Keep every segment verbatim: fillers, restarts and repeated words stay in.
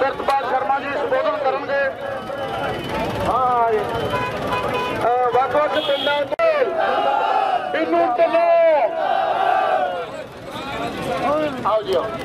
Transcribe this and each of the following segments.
ਸਿਰਤਪਾਲ ਸ਼ਰਮਾ ਜੀ ਸੰਬੋਧਨ ਕਰਨਗੇ। ਹਾਂ ਵੱਖ-ਵੱਖ ਪਿੰਡਾਂ ਤੋਂ ਇਹਨੂੰ ਢਿੱਲੋਂ ਆਓ ਜੀ ਆਓ।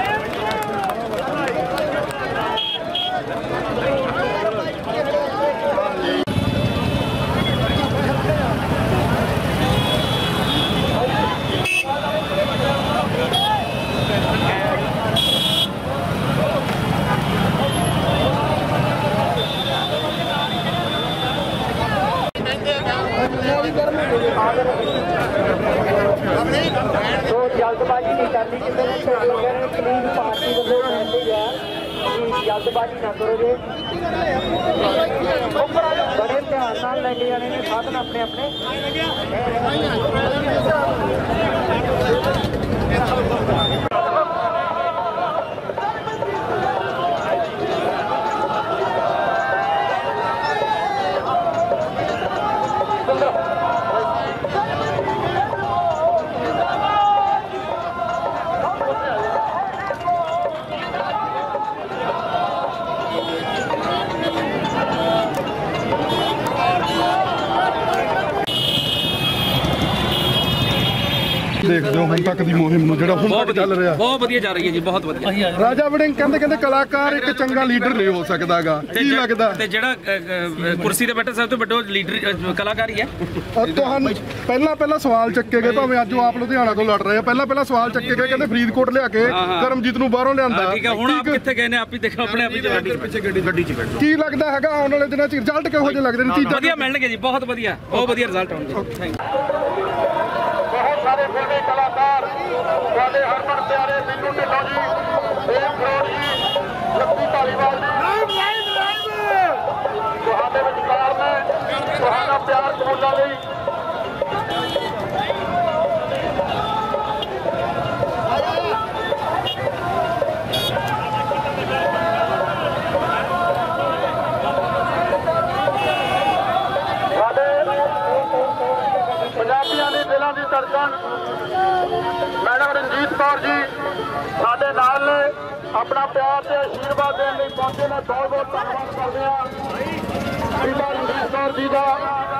तो जल्दबाजी नहीं करनी किसी प्लीज पार्टी वालों मैसेज है कि जल्दबाजी ना करो जे बड़े ध्यान नाल लेके जाने ने साधन अपने अपने। देखते हो हम तक दी मुहिम ਨੂੰ ਜਿਹੜਾ ਹੁਣ ਤੱਕ ਚੱਲ ਰਿਹਾ ਬਹੁਤ ਵਧੀਆ ਚੱਲ ਰਹੀ ਹੈ ਜੀ ਬਹੁਤ ਵਧੀਆ। ਰਾਜਾ ਵੜਿੰਗ ਕਹਿੰਦੇ ਕਹਿੰਦੇ ਕਲਾਕਾਰ ਇੱਕ ਚੰਗਾ ਲੀਡਰ ਨਹੀਂ ਹੋ ਸਕਦਾਗਾ ਕੀ ਲੱਗਦਾ ਤੇ ਜਿਹੜਾ ਕੁਰਸੀ ਤੇ ਬੈਠਾ ਸਭ ਤੋਂ ਵੱਡਾ ਲੀਡਰ ਕਲਾਕਾਰ ਹੀ ਹੈ। ਤੁਹਾਨੂੰ ਪਹਿਲਾਂ ਪਹਿਲਾਂ ਸਵਾਲ ਚੱਕੇ ਗਏ ਭਾਵੇਂ ਅੱਜ ਆਪ ਲੁਧਿਆਣਾ ਤੋਂ ਲੜ ਰਹੇ ਆ ਪਹਿਲਾਂ ਪਹਿਲਾਂ ਸਵਾਲ ਚੱਕੇ ਗਏ ਕਹਿੰਦੇ ਫਰੀਦਕੋਟ ਲਿਆ ਕੇ ਕਰਮਜੀਤ ਨੂੰ ਬਾਹਰੋਂ ਲਿਆਂਦਾ। ਠੀਕ ਹੈ ਹੁਣ ਆਪ ਕਿੱਥੇ ਗਏ ਨੇ ਆਪ ਹੀ ਦੇਖੋ ਆਪਣੇ ਆਪ ਹੀ ਗੱਡੀ ਪਿੱਛੇ ਗੱਡੀ ਗੱਡੀ 'ਚ ਬੈਠੋ। ਕੀ ਲੱਗਦਾ ਹੈਗਾ ਆਉਣ ਵਾਲੇ ਦਿਨਾਂ 'ਚ ਰਿਜ਼ਲਟ ਕਿਹੋ ਜਿਹੇ ਲੱਗਦੇ ਨੇ? ਚੀਜ਼ਾਂ ਵਧੀਆ ਮਿਲਣਗੇ ਜੀ ਬਹੁਤ ਵਧੀਆ ਬਹੁਤ ਵਧੀਆ ਰਿਜ਼ਲਟ ਆਉਣਗੇ। Thank you. बहुत सारे फिल्मी कलाकार साडे हरमन प्यारे मिन्नू ढिल्लों जी, देव खरोड़ जी, लक्की धालीवाल जी तुहाडे विचकार ने तुहाडा प्यार कबूलण लई ਪੰਜਾਬੀਆਂ ਦੇ ਦਿਲਾਂ ਦੀ ਧੜਕਣ मैडम रंजीत कौर जी साडे नाल ने अपना प्यार से आशीर्वाद देने लई पहुंचे ने। बहुत बहुत धन्यवाद करते हैं बीबा रंजीत कौर जी का।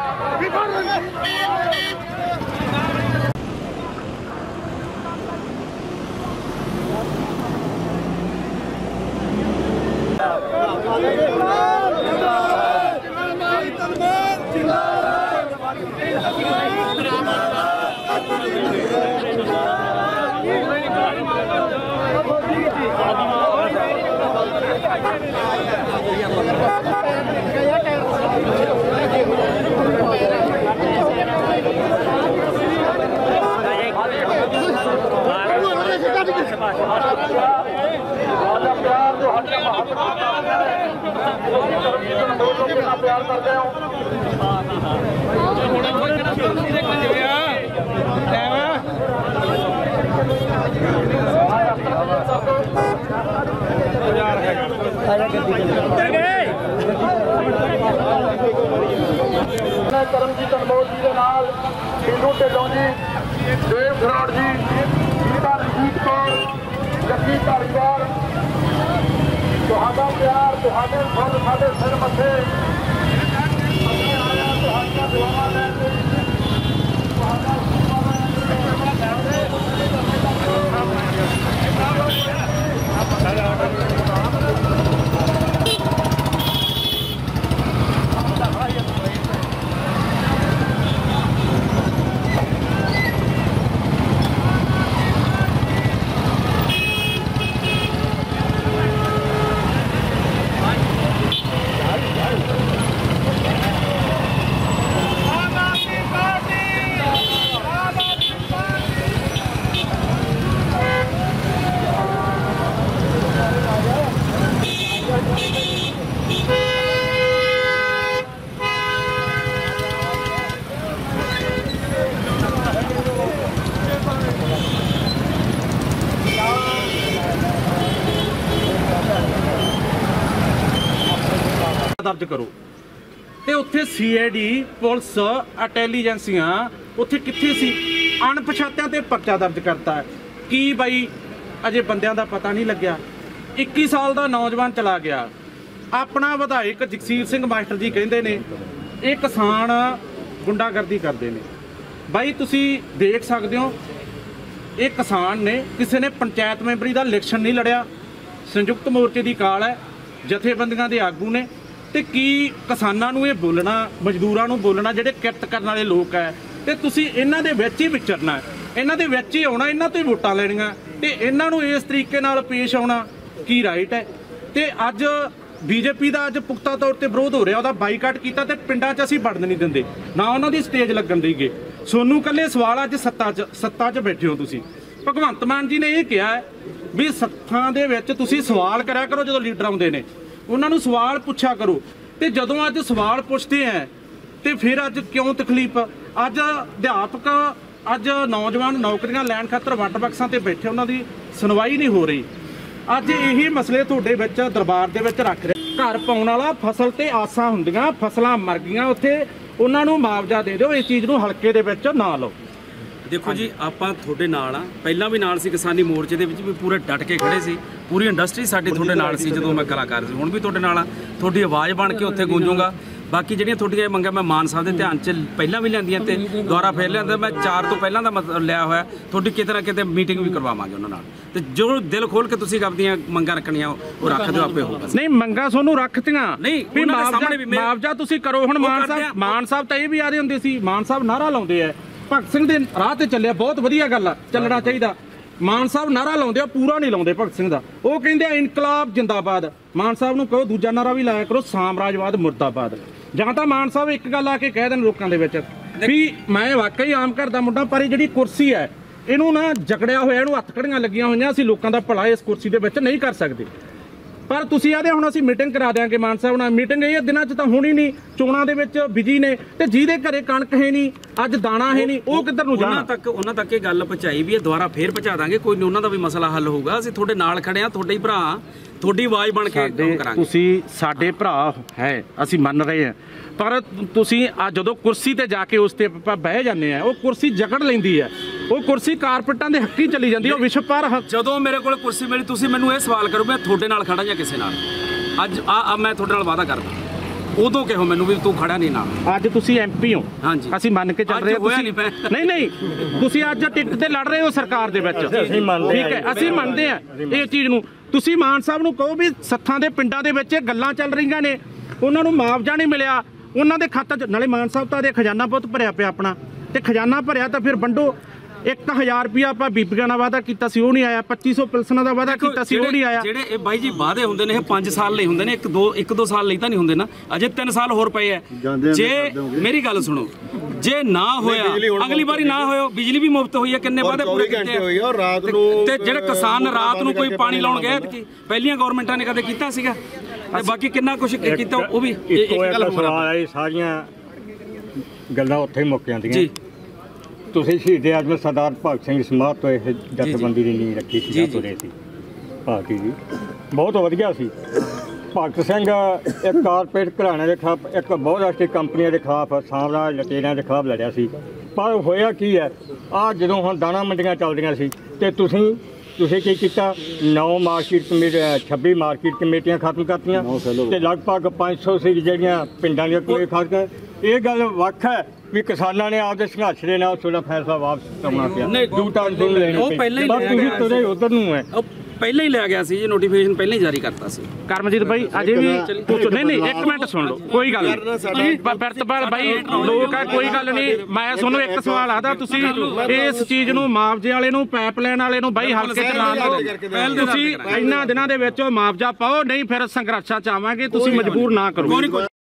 प्यार करते हो करमजीत अनमोल जी के नाल मिन्नू ढिल्लों जी, देव खरोड़ जी, बीबा रंजीत कौर, लक्की धालीवाल तुहाडा प्यार तुहाडे फुल साडे सिर मथे तुहाडा दुआवां लैण लई तुहाडा दर्ज करो ते उत्थे सी आई डी पुलिस इंटैलीजेंसियां उत्थे कित्थे सी अणपछातियां ते पर्चा दर्ज करता है कि बई अजे बंदियां दा पता नहीं लग्या ਇੱਕੀ ਸਾਲ ਦਾ ਨੌਜਵਾਨ ਚਲਾ ਗਿਆ। ਆਪਣਾ ਵਿਧਾਇਕ ਜਗਸੀਰ ਸਿੰਘ ਮਾਸਟਰ ਜੀ ਕਹਿੰਦੇ ਨੇ ਇਹ ਕਿਸਾਨ ਗੁੰਡਾਗਰਦੀ ਕਰਦੇ ਨੇ। ਬਾਈ ਤੁਸੀਂ ਦੇਖ ਸਕਦੇ ਹੋ ਇਹ ਕਿਸਾਨ ਨੇ, ਕਿਸੇ ਨੇ ਪੰਚਾਇਤ ਮੈਂਬਰੀ ਦਾ ਇਲੈਕਸ਼ਨ ਨਹੀਂ ਲੜਿਆ, ਸੰਯੁਕਤ ਮੋਰਚੇ ਦੀ ਕਾਲ ਹੈ, ਜਥੇਬੰਦੀਆਂ ਦੇ ਆਗੂ ਨੇ, ਤੇ ਕੀ ਕਿਸਾਨਾਂ ਨੂੰ ਇਹ ਬੋਲਣਾ, ਮਜ਼ਦੂਰਾਂ ਨੂੰ ਬੋਲਣਾ, ਜਿਹੜੇ ਕਿਰਤ ਕਰਨ ਵਾਲੇ ਲੋਕ ਹੈ, ਤੇ ਤੁਸੀਂ ਇਹਨਾਂ ਦੇ ਵਿੱਚ ਹੀ ਵਿਚਰਨਾ, ਇਹਨਾਂ ਦੇ ਵਿੱਚ ਹੀ ਆਉਣਾ, ਇਹਨਾਂ ਤੋਂ ਹੀ ਵੋਟਾਂ ਲੈਣੀਆਂ, ਤੇ ਇਹਨਾਂ ਨੂੰ ਇਸ ਤਰੀਕੇ ਨਾਲ ਪੇਸ਼ ਆਉਣਾ ਕੀ ਰਾਈਟ ਹੈ? ਤੇ ਅੱਜ ਬੀਜੇਪੀ ਦਾ ਅੱਜ ਪੁਖਤਾ ਤੌਰ ਤੇ ਵਿਰੋਧ ਹੋ ਰਿਹਾ, ਉਹਦਾ ਬਾਈਕਾਟ ਕੀਤਾ, ਤੇ ਪਿੰਡਾਂ 'ਚ ਅਸੀਂ ਵੜਨ ਨਹੀਂ ਦਿੰਦੇ, ਨਾ ਉਹਨਾਂ ਦੀ ਸਟੇਜ ਲੱਗਣ ਦੇਈਏ। ਸੋਨੂੰ ਕੱਲੇ ਸਵਾਲ ਅੱਜ ਸੱਤਾ 'ਚ ਸੱਤਾ 'ਚ ਬੈਠੇ ਹੋ ਤੁਸੀਂ। ਭਗਵੰਤ ਮਾਨ ਜੀ ਨੇ ਇਹ ਕਿਹਾ ਹੈ ਵੀ ਸੱਥਾਂ ਦੇ ਵਿੱਚ ਤੁਸੀਂ ਸਵਾਲ ਕਰਿਆ ਕਰੋ, ਜਦੋਂ ਲੀਡਰ ਆਉਂਦੇ ਨੇ ਉਹਨਾਂ ਨੂੰ ਸਵਾਲ ਪੁੱਛਿਆ ਕਰੋ, ਤੇ ਜਦੋਂ ਅੱਜ ਸਵਾਲ ਪੁੱਛਦੇ ਆ ਤੇ ਫਿਰ ਅੱਜ ਕਿਉਂ ਤਕਲੀਫ? ਅੱਜ ਅਧਿਆਪਕ, ਅੱਜ ਨੌਜਵਾਨ ਨੌਕਰੀਆਂ ਲੈਣ ਖਾਤਰ ਵੱਟ ਬਕਸਾਂ ਤੇ ਬੈਠੇ, ਉਹਨਾਂ ਦੀ ਸੁਣਵਾਈ ਨਹੀਂ ਹੋ ਰਹੀ। ਅੱਜ ਇਹੀ ਮਸਲੇ ਤੁਹਾਡੇ ਵਿੱਚ ਦਰਬਾਰ ਦੇ ਵਿੱਚ ਰੱਖ ਰਹੇ। ਘਰ ਪਾਉਣ ਵਾਲਾ ਫਸਲ ਤੇ ਆਸਾਂ ਹੁੰਦੀਆਂ, ਫਸਲਾਂ ਮਰ ਗਈਆਂ, ਉੱਥੇ ਉਹਨਾਂ ਨੂੰ ਮੁਆਵਜ਼ਾ ਦੇ ਦਿਓ। ਇਸ ਚੀਜ਼ ਨੂੰ ਹਲਕੇ ਦੇ ਵਿੱਚ ਨਾ ਲਓ। ਦੇਖੋ ਜੀ, ਆਪਾਂ ਤੁਹਾਡੇ ਨਾਲ ਆ, ਪਹਿਲਾਂ ਵੀ ਨਾਲ ਸੀ, ਕਿਸਾਨੀ ਮੋਰਚੇ ਦੇ ਵਿੱਚ ਵੀ ਪੂਰੇ ਡਟ ਕੇ ਖੜੇ ਸੀ, ਪੂਰੀ ਇੰਡਸਟਰੀ ਸਾਡੀ ਤੁਹਾਡੇ ਨਾਲ ਸੀ ਜਦੋਂ ਮੈਂ ਕਲਾਕਾਰ ਸੀ, ਹੁਣ ਵੀ ਤੁਹਾਡੇ ਨਾਲ ਆ, ਤੁਹਾਡੀ ਆਵਾਜ਼ ਬਣ ਕੇ ਉੱਥੇ ਗੂੰਜੂਗਾ। ਬਾਕੀ ਜਿਹੜੀਆਂ ਤੁਹਾਡੀਆਂ ਮੰਗਾਂ ਮੈਂ ਮਾਨ ਸਾਹਿਬ ਦੇ ਧਿਆਨ 'ਚ ਪਹਿਲਾਂ ਵੀ ਲਿਆਂਦੀਆਂ ਤੇ ਦੁਆਰਾ ਫੇਰ ਲਿਆਂਦਾ, ਮੈਂ ਚਾਰ ਤੋਂ ਪਹਿਲਾਂ ਦਾ ਮਤਲਬ ਲਿਆ ਹੋਇਆ, ਤੁਹਾਡੀ ਕਿਤੇ ਨਾ ਕਿਤੇ ਮੀਟਿੰਗ ਵੀ ਕਰਵਾਵਾਂਗੇ ਉਹਨਾਂ ਨਾਲ, ਤੇ ਜੋ ਦਿਲ ਖੋਲ ਕੇ ਤੁਸੀਂ ਆਪਦੀਆਂ ਮੰਗਾਂ ਰੱਖਣੀਆਂ ਉਹ ਰੱਖ ਦਿਓ, ਆਪੇ ਹੋਊਗਾ। ਨਹੀਂ, ਮੰਗਾਂ ਤੁਹਾਨੂੰ ਰੱਖਤੀਆਂ ਨਹੀਂ, ਵੀ ਉਹਨਾਂ ਦੇ ਸਾਹਮਣੇ ਵੀ ਮੁਆਵਜ਼ਾ ਮੁਆਵਜ਼ਾ ਤੁਸੀਂ ਕਰੋ। ਹੁਣ ਮਾਨ ਸਾਹਿਬ ਮਾਨ ਸਾਹਿਬ ਤਾਂ ਇਹ ਵੀ ਆਦੇ ਹੁੰਦੇ ਸੀ, ਮਾਨ ਸਾਹਿਬ ਨਾਰਾ ਲਾਉਂਦੇ ਆ ਭਗਤ ਸਿੰਘ ਦੇ ਰਾਹ ਤੇ ਚੱਲਿਆ, ਬਹੁਤ ਵਧੀਆ ਗੱਲ ਆ, ਚੱਲਣਾ ਚਾਹੀਦਾ। ਮਾਨ ਸਾਹਿਬ ਨਾਰਾ ਲਾਉਂਦੇ ਆ, ਪੂਰਾ ਨਹੀਂ ਲਾਉਂਦੇ ਭਗਤ ਸਿੰਘ ਦਾ। ਉਹ ਕਹਿੰਦੇ ਆ ਇਨਕਲਾਬ ਜਿੰਦਾਬਾਦ। ਮਾਨ ਸਾਹਿਬ ਨੂੰ ਕਹੋ ਦੂਜਾ ਨਾਰਾ ਵੀ ਲਾਇਆ ਕਰੋ, ਸਾਮਰਾਜਵਾਦ ਮੁਰਦਾਬਾਦ। ਜਾਂ ਤਾਂ ਮਾਨ ਸਾਹਿਬ ਇੱਕ ਗੱਲ ਆ ਕੇ ਕਹਿ ਦੇਣ ਲੋਕਾਂ ਦੇ ਵਿੱਚ ਵੀ ਮੈਂ ਵਾਕਈ ਆਮ ਘਰ ਦਾ ਮੁੰਡਾ, ਪਰ ਇਹ ਜਿਹੜੀ ਕੁਰਸੀ ਹੈ ਇਹਨੂੰ ਨਾ ਜਕੜਿਆ ਹੋਇਆ, ਇਹਨੂੰ ਹੱਥ ਕੜੀਆਂ ਲੱਗੀਆਂ ਹੋਈਆਂ, ਅਸੀਂ ਲੋਕਾਂ ਦਾ ਭਲਾ ਇਸ ਕੁਰਸੀ ਦੇ ਵਿੱਚ ਨਹੀਂ ਕਰ ਸਕਦੇ। ਪਰ ਤੁਸੀਂ ਆਦੇ ਹੁਣ ਅਸੀਂ ਮੀਟਿੰਗ ਕਰਾ ਦਿਆਂਗੇ ਮਾਨ ਸਾਹਿਬ ਨਾਲ। ਮੀਟਿੰਗ ਇਹ ਦਿਨਾਂ 'ਚ ਤਾਂ ਹੋਣੀ ਨਹੀਂ, ਚੋਣਾਂ ਦੇ ਵਿੱਚ ਬਿਜੀ ਨੇ, ਤੇ ਜਿਹਦੇ ਘਰੇ ਕਣਕ ਹੈ ਨਹੀਂ, ਅੱਜ ਦਾਣਾ ਹੈ ਨਹੀਂ, ਉਹ ਕਿੱਧਰ ਨੂੰ ਜਾਣਾ? ਉਹਨਾਂ ਤੱਕ ਉਹਨਾਂ ਤੱਕ ਇਹ ਗੱਲ ਪਹੁੰਚਾਈ ਵੀ ਇਹ ਦੁਬਾਰਾ ਫੇਰ ਪਹੁੰਚਾ ਦਾਂਗੇ, ਕੋਈ ਨਹੀਂ, ਉਹਨਾਂ ਦਾ ਵੀ ਮਸਲਾ ਹੱਲ ਹੋਊਗਾ। ਅਸੀਂ ਤੁਹਾਡੇ ਨਾਲ ਖੜੇ ਆ, ਤੁਹਾਡੇ ਹੀ ਭਰਾ, ਤੁਹਾਡੀ ਆਵਾਜ਼ ਬਣ ਕੇ ਕੰਮ ਕਰਾਂਗੇ। ਤੁਸੀਂ ਸਾਡੇ ਭਰਾ ਹੈ, ਅਸੀਂ ਮੰਨ ਰਹੇ ਹਾਂ, ਪਰ ਤੁਸੀਂ ਆ ਜਦੋਂ ਕੁਰਸੀ ਤੇ ਜਾ ਕੇ ਉਸ ਤੇ ਆਪਾਂ ਬਹਿ ਜਾਂਦੇ ਆ, ਉਹ ਕੁਰਸੀ ਜਕੜ ਲੈਂਦੀ ਹੈ, ਉਹ ਕੁਰਸੀ ਕਾਰਪੇਟਾਂ ਦੇ ਹੱਕੀ ਚਲੀ ਜਾਂਦੀ ਹੈ, ਉਹ ਵਿਸ਼ਵ ਪਰ। ਜਦੋਂ ਮੇਰੇ ਕੋਲ ਕੁਰਸੀ ਮਿਲੀ, ਤੁਸੀਂ ਮੈਨੂੰ ਇਹ ਸਵਾਲ ਕਰੋ ਮੈਂ ਤੁਹਾਡੇ ਨਾਲ ਖੜਾ ਜਾਂ ਕਿਸੇ ਨਾਲ? ਅੱਜ ਆ ਮੈਂ ਤੁਹਾਡੇ ਨਾਲ ਵਾਅਦਾ ਕਰਦਾ, ਉਦੋਂ ਕਹੋ ਮੈਨੂੰ ਵੀ ਤੂੰ ਖੜਾ ਨਹੀਂ ਨਾਲ। ਅੱਜ ਤੁਸੀਂ ਐਮਪੀ ਹੋ, ਹਾਂਜੀ, ਅਸੀਂ ਮੰਨ ਕੇ ਚੱਲ ਰਹੇ ਹਾਂ। ਤੁਸੀਂ ਨਹੀਂ ਨਹੀਂ ਤੁਸੀਂ ਅੱਜ ਟਿਕਟ ਤੇ ਲੜ ਰਹੇ ਹੋ ਸਰਕਾਰ ਦੇ ਵਿੱਚ, ਠੀਕ ਹੈ, ਅਸੀਂ ਮੰਨਦੇ ਆ ਇਹ ਚੀਜ਼ ਨੂੰ। ਤੁਸੀਂ ਮਾਨ ਸਾਹਿਬ ਨੂੰ ਕਹੋ ਵੀ ਸੱਥਾਂ ਦੇ ਪਿੰਡਾਂ ਦੇ ਵਿੱਚ ਗੱਲਾਂ ਚੱਲ ਰਹੀਆਂ ਨੇ, ਉਹਨਾਂ ਨੂੰ ਮੁਆਵਜ਼ਾ ਨਹੀਂ ਮਿਲਿਆ, ਉਹਨਾਂ ਦੇ ਖਾਤੇ 'ਚ ਨਾਲੇ ਮਾਨ ਸਾਹਿਬ ਤਾਂ ਦੇ ਖਜ਼ਾਨਾ ਬਹੁਤ ਭਰਿਆ ਪਿਆ ਆਪਣਾ, ਤੇ ਖਜ਼ਾਨਾ ਭਰਿਆ ਤਾਂ ਫਿਰ ਵੰਡੋ। ਇੱਕ ਹਜ਼ਾਰ ਰੁਪਇਆ ਆਪਾਂ ਬੀਬੀਆਂ ਨਾਲ ਵਾਅਦਾ ਕੀਤਾ ਸੀ, ਉਹ ਨਹੀਂ ਆਇਆ। ਪੱਚੀ ਸੌ ਪਿਲਸਨਾਂ ਦਾ ਵਾਅਦਾ ਕੀਤਾ ਸੀ, ਉਹ ਨਹੀਂ ਆਇਆ। ਜਿਹੜੇ ਇਹ ਬਾਈ ਜੀ ਵਾਅਦੇ ਹੁੰਦੇ ਨੇ, ਇਹ ਪੰਜ ਸਾਲ ਲਈ ਹੁੰਦੇ ਨੇ, ਇੱਕ ਦੋ ਇੱਕ ਦੋ ਸਾਲ ਲਈ ਤਾਂ ਨਹੀਂ ਹੁੰਦੇ ਨਾ, ਅਜੇ ਤਿੰਨ ਸਾਲ ਹੋਰ ਪਏ ਆ। ਜੇ ਮੇਰੀ ਗੱਲ ਸੁਣੋ, ਜੇ ਨਾ ਹੋਇਆ ਅਗਲੀ ਵਾਰੀ ਨਾ ਹੋਇਆ, ਬਿਜਲੀ ਵੀ ਮੁਫਤ ਹੋਈ ਹੈ, ਕਿੰਨੇ ਵਾਅਦੇ ਪੂਰੇ ਕੀਤੇ ਆ? ਤੇ ਜਿਹੜੇ ਕਿਸਾਨ ਰਾਤ ਨੂੰ ਕੋਈ ਪਾਣੀ ਲਾਉਣ ਗਏ ਕਿ ਪਹਿਲੀਆਂ ਗਵਰਨਮੈਂਟਾਂ ਨੇ ਕਦੇ ਕੀਤਾ ਸੀਗਾ? ਤੇ ਬਾਕੀ ਕਿੰਨਾ ਕੁਝ ਕੀਤਾ, ਉਹ ਵੀ ਇੱਕ ਗੱਲ ਸਵਾਲ ਆਈ, ਸਾਰੀਆਂ ਗੱਲਾਂ ਉੱਥੇ ਹੀ ਮੁੱਕ ਜਾਂਦੀਆਂ ਜੀ। ਤੁਸੀਂ ਸ਼ਹੀਦ ਆਜ਼ਮ ਸਰਦਾਰ ਭਗਤ ਸਿੰਘ ਸਮਾਧ ਤੋਂ ਇਹ ਜਥੇਬੰਦੀ ਦੀ ਨੀਂਹ ਰੱਖੀ ਸੀ, ਤੁਰੇ ਸੀ ਭਾਰਤੀ ਜੀ, ਬਹੁਤ ਵਧੀਆ ਸੀ। ਭਗਤ ਸਿੰਘ ਇੱਕ ਕਾਰਪੋਰੇਟ ਘਰਾਣੇ ਦੇ ਖਿਲਾਫ, ਇੱਕ ਬਹੁਰਾਸ਼ਟਰੀ ਕੰਪਨੀਆਂ ਦੇ ਖਿਲਾਫ, ਸਾਮਰਾਜ ਲਟੇਰਿਆਂ ਦੇ ਖਿਲਾਫ ਲੜਿਆ ਸੀ। ਪਰ ਹੋਇਆ ਕੀ ਹੈ, ਆਹ ਜਦੋਂ ਹੁਣ ਦਾਣਾ ਮੰਡੀਆਂ ਚੱਲਦੀਆਂ ਸੀ, ਤੇ ਤੁਸੀਂ ਤੁਸੀਂ ਕੀ ਕੀਤਾ? ਨੌ ਮਾਰਕੀਟ ਕਮੇਟੀ, ਛੱਬੀ ਮਾਰਕੀਟ ਕਮੇਟੀਆਂ ਖਤਮ ਕਰਤੀਆਂ, ਤੇ ਲਗਭਗ ਪੰਜ ਸੌ ਸੀ ਜਿਹੜੀਆਂ ਪਿੰਡਾਂ ਦੀਆਂ ਕੋਈ ਖਾਸ ਕਰ। ਇਹ ਗੱਲ ਵੱਖ ਹੈ ਵੀ ਕਿਸਾਨਾਂ ਨੇ ਆਪਦੇ ਸੰਘਰਸ਼ ਦੇ ਨਾਲ ਤੁਹਾਡਾ ਫੈਸਲਾ ਵਾਪਸ ਕਰਨਾ ਪਿਆ, ਦੂ ਟਾਂ ਦੁੱਧ ਲੈਣੀ ਉਹ ਪਹਿਲਾਂ ਹੀ ਪਈ। ਤੁਸੀਂ ਤੁਰੇ ਉਧਰ ਨੂੰ ਹੈ, ਪਹਿਲਾਂ ਹੀ ਲਿਆ ਗਿਆ ਸੀ ਜੀ, ਨੋਟੀਫਿਕੇਸ਼ਨ ਪਹਿਲਾਂ ਹੀ ਜਾਰੀ ਕਰਤਾ ਸੀ। ਕਰਮਜੀਤ ਬਾਈ ਅਜੇ ਵੀ ਨਹੀਂ ਨਹੀਂ ਇੱਕ ਮਿੰਟ ਸੁਣ ਲਓ, ਕੋਈ ਗੱਲ ਨਹੀਂ। ਬਿਰਤਪਾਲ ਬਾਈ ਲੋਕ ਆ, ਕੋਈ ਗੱਲ ਨਹੀਂ। ਮੈਂ ਤੁਹਾਨੂੰ ਇੱਕ ਸਵਾਲ ਆਦਾ, ਤੁਸੀਂ ਇਸ ਚੀਜ਼ ਨੂੰ ਮੁਆਵਜ਼ੇ ਵਾਲੇ ਨੂੰ, ਪਾਈਪਲਾਈਨ ਵਾਲੇ ਨੂੰ ਬਾਈ ਹਲਕੇ ਚ ਨਾ ਲਓ। ਤੁਸੀਂ ਇਹਨਾਂ ਦਿਨਾਂ ਦੇ ਵਿੱਚ ਮੁਆਵਜ਼ਾ ਪਾਓ, ਨਹੀਂ ਫਿਰ ਸੰਘਰਸ਼ਾਂ ਚ ਆਵਾਂਗੇ, ਤੁਸੀਂ ਮਜਬੂਰ ਨਾ ਕਰੋ।